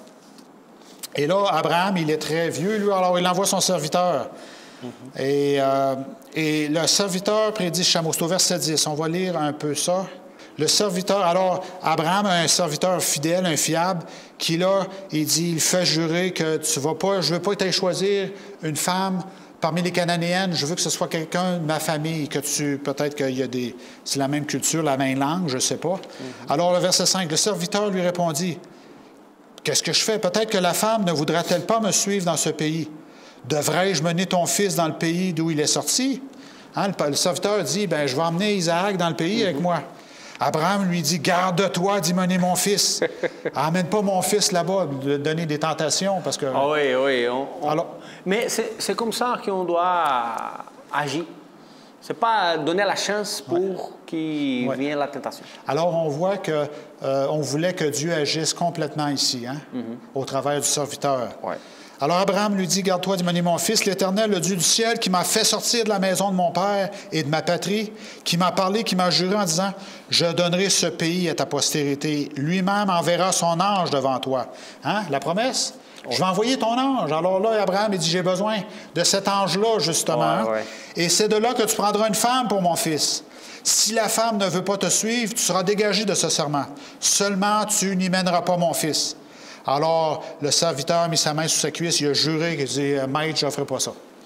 Et là, Abraham, il est très vieux, lui, alors il envoie son serviteur. Et le serviteur prédit Chameau. C'est au verset 10. On va lire un peu ça. Le serviteur, alors, Abraham a un serviteur fidèle, un fiable, qui là, il dit, il fait jurer que tu vas pas, je veux pas que tu ailles choisir une femme parmi les Cananéennes, je veux que ce soit quelqu'un de ma famille, que peut-être qu'il y a c'est la même culture, la même langue, je ne sais pas. Alors, le verset 5, le serviteur lui répondit, qu'est-ce que je fais? Peut-être que la femme ne voudra-t-elle pas me suivre dans ce pays? Devrais-je mener ton fils dans le pays d'où il est sorti? Hein, le serviteur dit, bien, je vais emmener Isaac dans le pays avec moi. Abraham lui dit, garde-toi d'y mener mon fils. Amène pas mon fils là-bas, de donner des tentations, parce que... Ah oui. Alors... Mais c'est comme ça qu'on doit agir. C'est pas donner la chance pour qu'il vienne la tentation. Alors, on voit qu'on voulait que Dieu agisse complètement ici, hein, au travers du serviteur. Alors Abraham lui dit, garde-toi d'y mener mon fils, l'Éternel, le Dieu du ciel, qui m'a fait sortir de la maison de mon père et de ma patrie, qui m'a parlé, qui m'a juré en disant, je donnerai ce pays à ta postérité. Lui-même enverra son ange devant toi. Hein, la promesse? Je vais envoyer ton ange. Alors là, Abraham, il dit, j'ai besoin de cet ange-là, justement. Et c'est de là que tu prendras une femme pour mon fils. Si la femme ne veut pas te suivre, tu seras dégagé de ce serment. Seulement, tu n'y mèneras pas mon fils. Alors, le serviteur a mis sa main sur sa cuisse, il a juré, il dit, Maître, je ne ferai pas ça.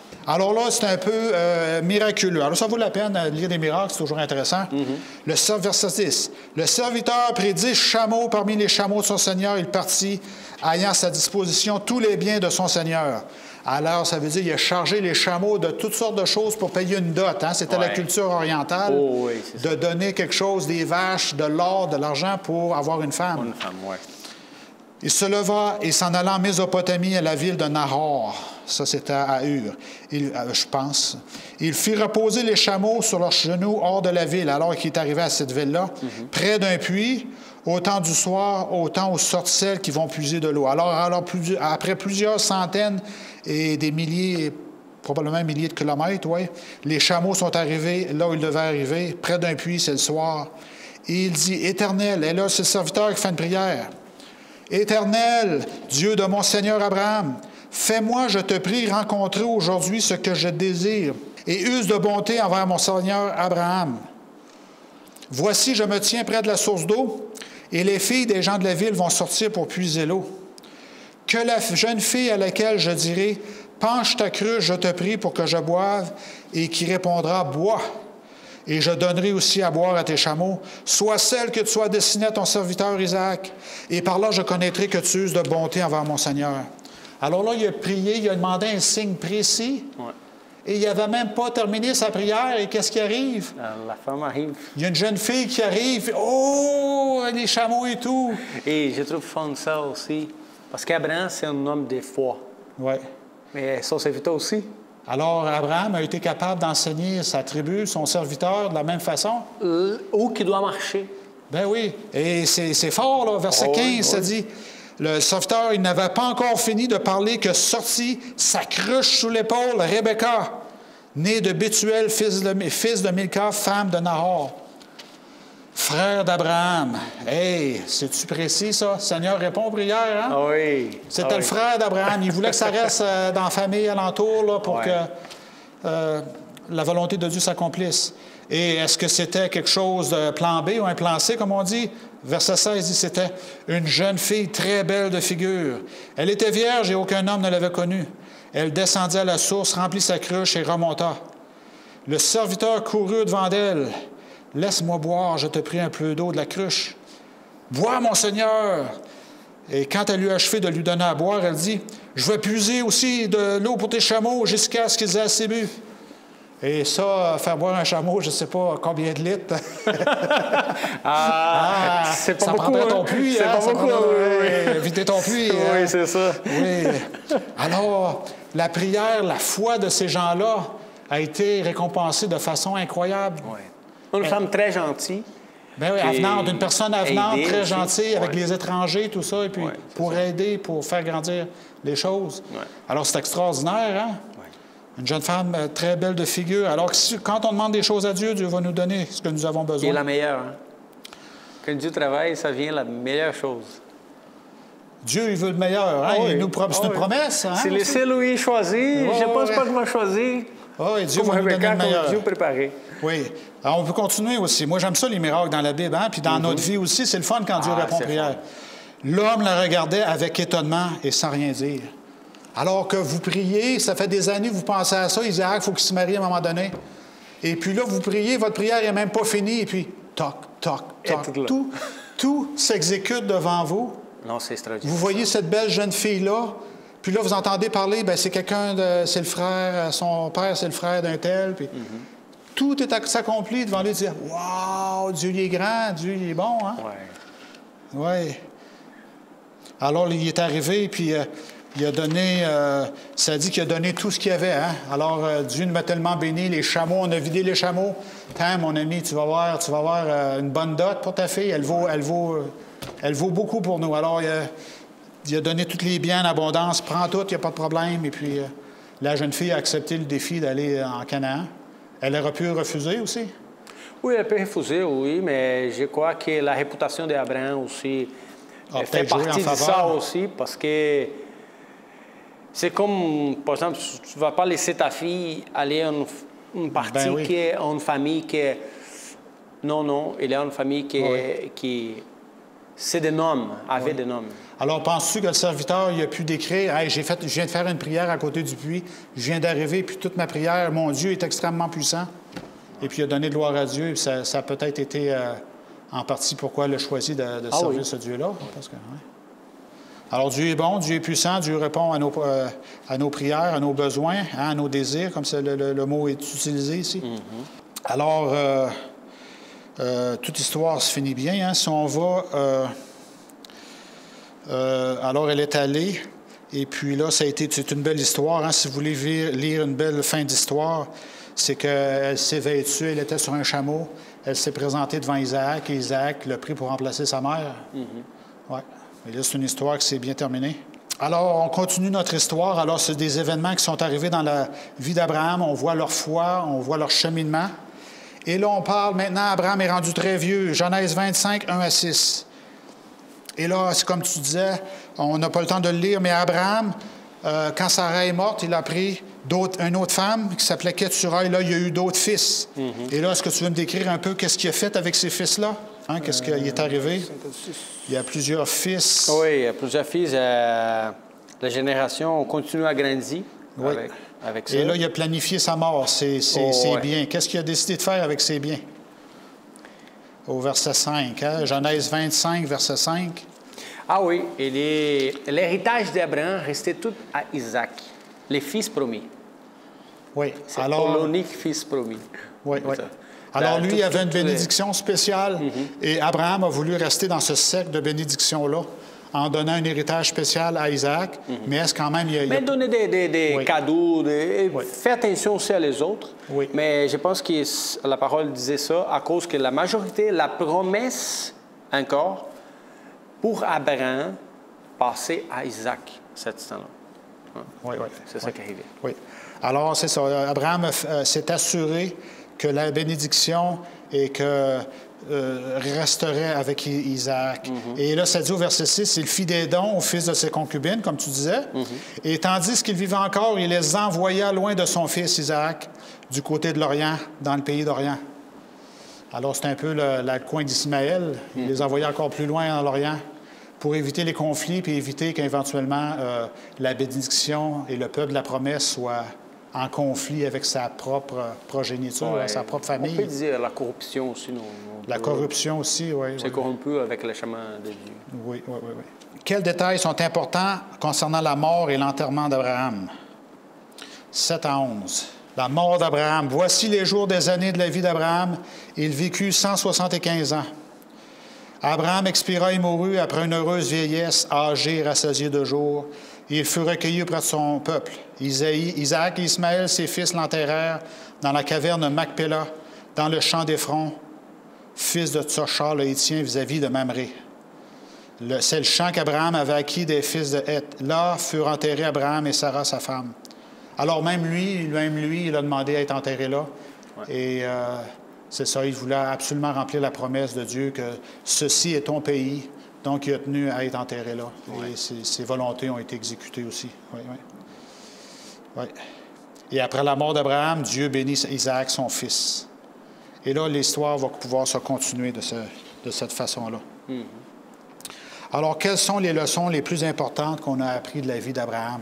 Alors là, c'est un peu miraculeux. Alors ça vaut la peine de lire des miracles, c'est toujours intéressant. Verset 10. Le serviteur prit 10 chameaux parmi les chameaux de son Seigneur. Il partit, ayant à sa disposition tous les biens de son Seigneur. Alors, ça veut dire qu'il a chargé les chameaux de toutes sortes de choses pour payer une dot. Hein? C'était la culture orientale de donner quelque chose, des vaches, de l'or, de l'argent pour avoir une femme. Une femme, oui. Il se leva et s'en alla en Mésopotamie à la ville de Nahor. Ça, c'était à Ur, je pense. Il fit reposer les chameaux sur leurs genoux hors de la ville, alors qu'il est arrivé à cette ville-là, près d'un puits, au temps du soir, au temps où sortent celles qui vont puiser de l'eau. Alors après plusieurs centaines et des milliers, probablement milliers de kilomètres, les chameaux sont arrivés là où ils devaient arriver, près d'un puits, c'est le soir. Et il dit, Éternel, et là, c'est le serviteur qui fait une prière. Éternel, Dieu de mon Seigneur Abraham, fais-moi, je te prie, rencontrer aujourd'hui ce que je désire, et use de bonté envers mon Seigneur Abraham. Voici, je me tiens près de la source d'eau, et les filles des gens de la ville vont sortir pour puiser l'eau. Que la jeune fille à laquelle je dirai, penche ta cruche, je te prie, pour que je boive, et qui répondra, bois. Et je donnerai aussi à boire à tes chameaux, soit celle que tu as destinée à ton serviteur Isaac. Et par là, je connaîtrai que tu uses de bonté envers mon Seigneur. Alors là, il a prié, il a demandé un signe précis. Ouais. Et il n'avait même pas terminé sa prière. Et qu'est-ce qui arrive? La femme arrive. Il y a une jeune fille qui arrive. Oh, les chameaux et tout. Et je trouve fun ça aussi. Parce qu'Abraham, c'est un homme de foi. Oui. Mais son serviteur aussi. Alors, Abraham a été capable d'enseigner sa tribu, son serviteur, de la même façon? Où qu'il doit marcher. Ben oui. Et c'est fort, là. Verset 15, ça dit, le serviteur, il n'avait pas encore fini de parler que sortit sa cruche sous l'épaule, Rebecca, née de Bethuel, fils de Milca, femme de Nahor. Frère d'Abraham. Hey, c'est-tu précis, ça? Seigneur répond aux prières, hein? Oui. C'était le frère d'Abraham. Il voulait que ça reste dans la famille alentour là, pour que la volonté de Dieu s'accomplisse. Et est-ce que c'était quelque chose de plan B ou un plan C, comme on dit? Verset 16 dit c'était une jeune fille très belle de figure. Elle était vierge et aucun homme ne l'avait connue. Elle descendit à la source, remplit sa cruche et remonta. Le serviteur courut devant elle. « Laisse-moi boire, je te prie un peu d'eau de la cruche. »« Bois, mon Seigneur! » Et quand elle eut achevé de lui donner à boire, elle dit, « Je vais puiser aussi de l'eau pour tes chameaux jusqu'à ce qu'ils aient assez bu. » Et ça, faire boire un chameau, je ne sais pas combien de litres. C'est pas ça beaucoup. Prendrait ton puits, c'est hein, pas beaucoup. Éviter ton puits. Oui, c'est ça. Oui. Alors, la prière, la foi de ces gens-là a été récompensée de façon incroyable. Oui. Une femme très gentille. Bien oui, avenante, une personne avenante, très gentille, avec les étrangers, tout ça, et puis pour aider, pour faire grandir les choses. Ouais. Alors, c'est extraordinaire, hein? Ouais. Une jeune femme très belle de figure. Alors, quand on demande des choses à Dieu, Dieu va nous donner ce que nous avons besoin. Et la meilleure. Hein? Quand Dieu travaille, ça vient la meilleure chose. Dieu, il veut le meilleur. Hein? C'est une promesse. Hein? C'est laissé Louis choisir. Je ne pense pas qu'il va choisir. Oui, Dieu va nous donner le meilleur. Dieu préparé. Oui. Alors, on peut continuer aussi. Moi, j'aime ça, les miracles dans la Bible. Hein? Puis dans notre vie aussi, c'est le fun quand Dieu répond prière. L'homme la regardait avec étonnement et sans rien dire. Alors que vous priez, ça fait des années que vous pensez à ça, Isaac, il faut qu'il se marie à un moment donné. Et puis là, vous priez, votre prière n'est même pas finie, et puis toc, toc, toc. Tout s'exécute devant vous. Non, c'est extraordinaire. Vous voyez cette belle jeune fille-là, puis là, vous entendez parler, bien, c'est c'est le frère, son père, c'est le frère d'un tel, puis tout est s'accompli devant lui, dire « Wow, Dieu, il est grand, Dieu, il est bon, hein? » Oui. Alors, il est arrivé, puis il a donné, ça dit qu'il a donné tout ce qu'il y avait, hein? Alors, Dieu nous a tellement bénis, les chameaux, on a vidé les chameaux. Tiens, mon ami, tu vas voir une bonne dot pour ta fille, elle vaut beaucoup pour nous. Alors, il a donné tous les biens en abondance, prends tout, il n'y a pas de problème. Et puis, la jeune fille a accepté le défi d'aller en Canaan. Elle aurait pu refuser aussi? Oui, elle peut refuser, oui, mais je crois que la réputation d'Abraham aussi fait partie de ça aussi, parce que c'est comme, par exemple, tu ne vas pas laisser ta fille aller à une partie qui est une famille qui est... Non, il y a une famille qui C'est des noms, avait des noms. Alors, penses-tu que le serviteur, il a pu décrire, hey, je viens de faire une prière à côté du puits, je viens d'arriver, puis toute ma prière, mon Dieu est extrêmement puissant, et puis il a donné gloire à Dieu, et ça a peut-être été en partie pourquoi il a choisi de servir ce Dieu-là. Parce que, Alors, Dieu est bon, Dieu est puissant, Dieu répond à nos prières, à nos besoins, à nos désirs, comme le mot est utilisé ici. Alors, toute histoire se finit bien. Hein? Si on va... alors, elle est allée, et puis là, c'est une belle histoire. Hein? Si vous voulez lire une belle fin d'histoire, c'est qu'elle s'est vêtue, elle était sur un chameau, elle s'est présentée devant Isaac, et Isaac l'a pris pour remplacer sa mère. Ouais. Et là, c'est une histoire qui s'est bien terminée. Alors, on continue notre histoire. Alors, c'est des événements qui sont arrivés dans la vie d'Abraham. On voit leur foi, on voit leur cheminement. Et là, on parle maintenant, Abraham est rendu très vieux. Genèse 25, 1 à 6. Et là, c'est comme tu disais, on n'a pas le temps de le lire, mais Abraham, quand Sarah est morte, il a pris une autre femme qui s'appelait Keturah, et là, il y a eu d'autres fils. Et là, est-ce que tu veux me décrire un peu qu'est-ce qu'il a fait avec ces fils-là? Hein, qu'est-ce qui est arrivé? Il y a plusieurs fils. Oui, il y a plusieurs fils. La génération continue à grandir avec ça. Et là, il a planifié sa mort, ses biens. Qu'est-ce qu'il a décidé de faire avec ses biens? Au verset 5, hein? Genèse 25, verset 5. Ah oui, et l'héritage d'Abraham restait tout à Isaac, les fils promis. Oui. C'est l'unique fils promis. Oui, oui. Alors, lui, il avait une bénédiction spéciale et Abraham a voulu rester dans ce cercle de bénédiction-là en donnant un héritage spécial à Isaac. Mais est-ce quand même... Mais donner des cadeaux, faire attention aussi à les autres. Oui. Mais je pense que la parole disait ça à cause que la majorité, la promesse encore, pour Abraham, passait à Isaac, cet instant-là. Oui, oui. C'est ça qui est arrivé. Oui. Alors, c'est ça. Abraham s'est assuré que la bénédiction et que resterait avec Isaac. Et là, ça dit au verset 6, il fit des dons aux fils de ses concubines, comme tu disais. Et tandis qu'il vivait encore, il les envoya loin de son fils Isaac, du côté de l'Orient, dans le pays d'Orient. Alors, c'est un peu le coin d'Ismaël. Il les envoyait encore plus loin dans l'Orient pour éviter les conflits puis éviter qu'éventuellement la bénédiction et le peuple de la promesse soient en conflit avec sa propre progéniture, sa propre famille. On peut dire la corruption aussi. La corruption aussi, oui. C'est corrompu avec le chemin de Dieu. Oui, oui, oui, oui. Quels détails sont importants concernant la mort et l'enterrement d'Abraham? 7 à 11. La mort d'Abraham. Voici les jours des années de la vie d'Abraham. Il vécut 175 ans. Abraham expira et mourut après une heureuse vieillesse, âgé et rassasié de jours. Il fut recueilli auprès de son peuple. Isaac et Ismaël, ses fils, l'enterrèrent dans la caverne Macpéla, dans le champ d'Éphron, fils de Tsochar, le Hétien, vis-à-vis de Mamré. C'est le champ qu'Abraham avait acquis des fils de Heth. Là furent enterrés Abraham et Sarah, sa femme. Alors même lui, il a demandé à être enterré là. Ouais. Et c'est ça, il voulait absolument remplir la promesse de Dieu que ceci est ton pays. Donc, il a tenu à être enterré là. Ouais. Et ses volontés ont été exécutées aussi. Oui, oui. Oui. Et après la mort d'Abraham, Dieu bénit Isaac, son fils. Et là, l'histoire va pouvoir se continuer de cette façon-là. Alors, quelles sont les leçons les plus importantes qu'on a apprises de la vie d'Abraham?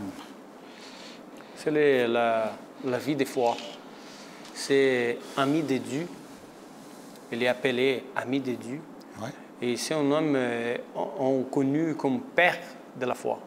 C'est la vie de foi. C'est ami de Dieu. Il est appelé ami de Dieu. Ouais. Et c'est un homme on connu comme père de la foi.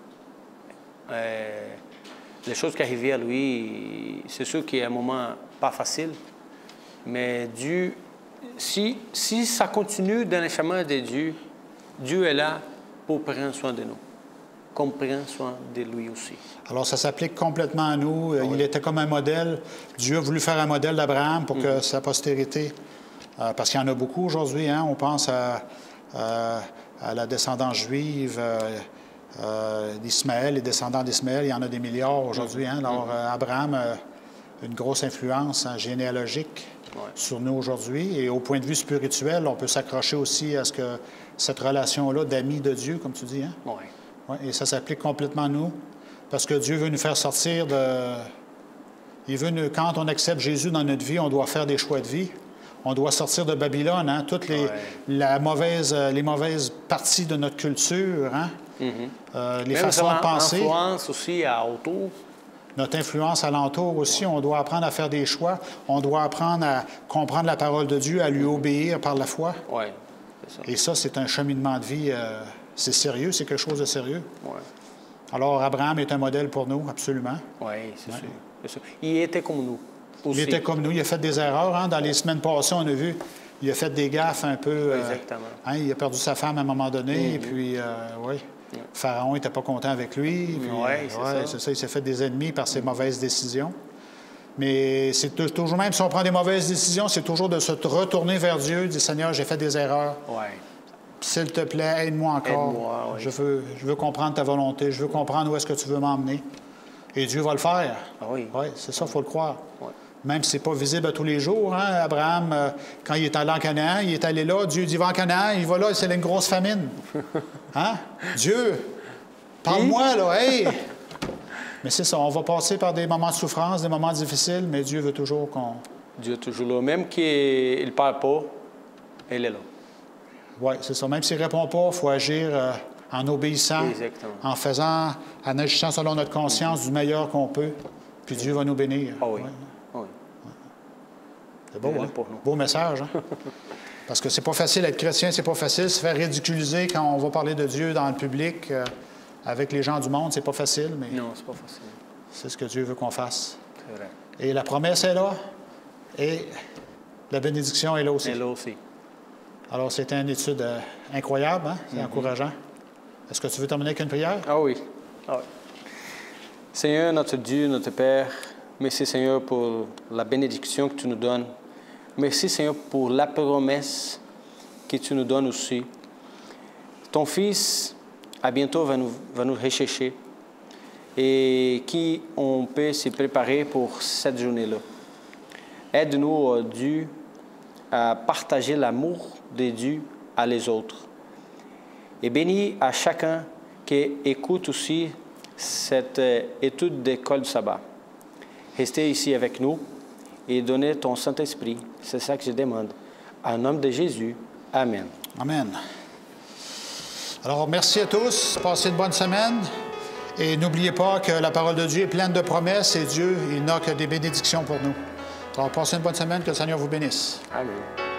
Les choses qui arrivaient à lui, c'est sûr qu'il y a un moment pas facile, mais Dieu, si ça continue dans le chemin de Dieu, Dieu est là pour prendre soin de nous, comme prend soin de lui aussi. Alors, ça s'applique complètement à nous. Il était comme un modèle. Dieu a voulu faire un modèle d'Abraham pour que sa postérité... parce qu'il y en a beaucoup aujourd'hui. Hein? On pense à la descendance juive d'Ismaël, les descendants d'Ismaël. Il y en a des milliards aujourd'hui. Hein? Alors, Abraham a une grosse influence généalogique sur nous aujourd'hui. Et au point de vue spirituel, on peut s'accrocher aussi à cette relation-là d'amis de Dieu, comme tu dis. Hein? Oui. Ouais, et ça s'applique complètement à nous, parce que Dieu veut nous faire sortir de... Quand on accepte Jésus dans notre vie, on doit faire des choix de vie. On doit sortir de Babylone, hein? Toutes les mauvaises parties de notre culture, hein? Les façons de penser. Notre influence aussi autour. Notre influence alentour aussi. On doit apprendre à faire des choix. On doit apprendre à comprendre la parole de Dieu, à lui obéir par la foi. Oui, c'est ça. Et ça, c'est un cheminement de vie. C'est sérieux, c'est quelque chose de sérieux. Ouais. Alors, Abraham est un modèle pour nous, absolument. Oui, c'est sûr. Il était comme nous. Aussi. Il était comme nous. Il a fait des erreurs. Hein? Dans les semaines passées, on a vu, il a fait des gaffes un peu. Exactement. Hein? Il a perdu sa femme à un moment donné. Et puis, oui. Pharaon n'était pas content avec lui. Oui, c'est ça. Il s'est fait des ennemis par ses mauvaises décisions. Mais c'est toujours, même si on prend des mauvaises décisions, c'est toujours de se retourner vers Dieu, dire Seigneur, j'ai fait des erreurs. Oui. S'il te plaît, aide-moi encore. Aide-moi, oui. Je veux comprendre ta volonté. Je veux comprendre où est-ce que tu veux m'emmener. Et Dieu va le faire. Oui. Oui, c'est ça, il faut le croire. Oui. Même si ce n'est pas visible à tous les jours. Hein? Abraham, quand il est allé en Canaan, il est allé là. Dieu dit, va en Canaan. Il va là, c'est une grosse famine. Hein? Dieu, parle-moi, là. Hey! Mais c'est ça, on va passer par des moments de souffrance, des moments difficiles, mais Dieu veut toujours qu'on... Dieu est toujours là. Même qu'il ne parle pas, il est là. Oui, c'est ça. Même s'il ne répond pas, il faut agir en obéissant, exactement. en agissant selon notre conscience du meilleur qu'on peut. Puis Dieu va nous bénir. Ah oui. Ouais. Oui. C'est beau, hein? Beau message, hein? Parce que c'est pas facile d'être chrétien, c'est pas facile. Se faire ridiculiser quand on va parler de Dieu dans le public, avec les gens du monde, c'est pas facile, mais... Non, c'est pas facile. C'est ce que Dieu veut qu'on fasse. C'est vrai. Et la promesse est là, et la bénédiction est là aussi. Elle est là aussi. Alors, c'était une étude incroyable, hein? C'est encourageant. Est-ce que tu veux terminer avec une prière? Ah oui. Ah oui. Seigneur, notre Dieu, notre Père, merci Seigneur pour la bénédiction que tu nous donnes. Merci Seigneur pour la promesse que tu nous donnes aussi. Ton Fils, à bientôt, va nous rechercher et qu'on peut se préparer pour cette journée-là. Aide-nous, Dieu, à partager l'amour de Dieu à les autres. Et bénis à chacun qui écoute aussi cette étude d'école du sabbat. Restez ici avec nous et donnez ton Saint-Esprit. C'est ça que je demande. En nom de Jésus. Amen. Amen. Alors, merci à tous. Passez une bonne semaine. Et n'oubliez pas que la parole de Dieu est pleine de promesses et Dieu, il n'a que des bénédictions pour nous. Alors, passez une bonne semaine. Que le Seigneur vous bénisse. Amen.